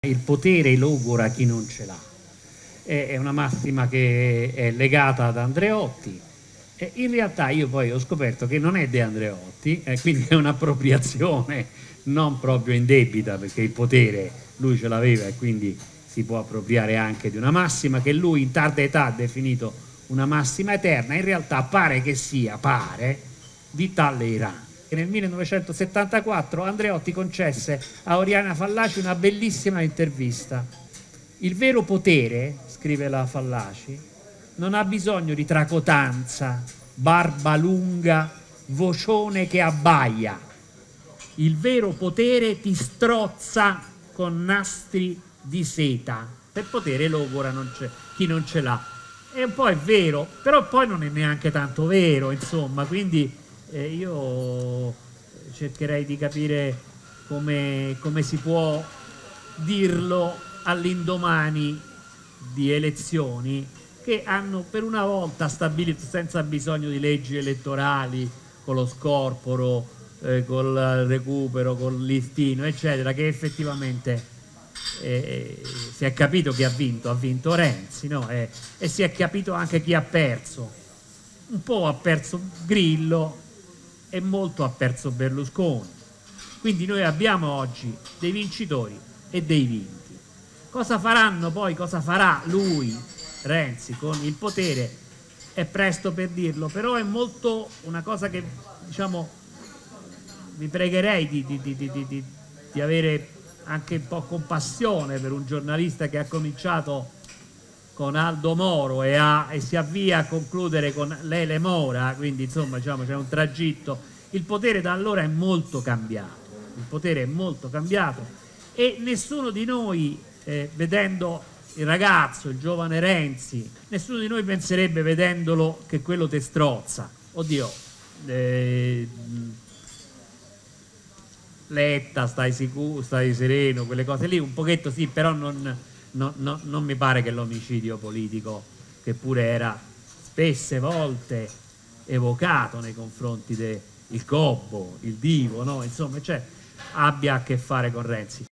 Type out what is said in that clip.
Il potere logora chi non ce l'ha. È una massima che è legata ad Andreotti. E in realtà io poi ho scoperto che non è De Andreotti, quindi è un'appropriazione non proprio indebita, perché il potere lui ce l'aveva e quindi si può appropriare anche di una massima che lui in tarda età ha definito una massima eterna. In realtà pare che sia, di Talleyrand. Nel 1974 Andreotti concesse a Oriana Fallaci una bellissima intervista. Il vero potere, scrive la Fallaci, non ha bisogno di tracotanza, barba lunga, vocione che abbaia. Il vero potere ti strozza con nastri di seta. Per potere logora chi non ce l'ha. E un po' è vero, però poi non è neanche tanto vero, insomma, quindi io cercherei di capire come si può dirlo all'indomani di elezioni che hanno per una volta stabilito, senza bisogno di leggi elettorali, con lo scorporo, col recupero, col listino, eccetera, che effettivamente si è capito chi ha vinto Renzi, no? E si è capito anche chi ha perso. Un po' ha perso Grillo e molto ha perso Berlusconi. Quindi noi abbiamo oggi dei vincitori e dei vinti. Cosa faranno poi, cosa farà lui, Renzi, con il potere? È presto per dirlo, però è molto una cosa che, diciamo, vi pregherei di avere anche un po' compassione per un giornalista che ha cominciato con Aldo Moro e si avvia a concludere con Lele Mora, quindi insomma diciamo c'è un tragitto. Il potere da allora è molto cambiato, il potere è molto cambiato e nessuno di noi, vedendo il ragazzo, il giovane Renzi, nessuno di noi penserebbe vedendolo che quello te strozza. Oddio, Letta, stai sicuro, stai sereno, quelle cose lì, un pochetto sì, però non mi pare che l'omicidio politico, che pure era spesse volte evocato nei confronti del Gobbo, il Divo, no? Insomma, cioè, abbia a che fare con Renzi.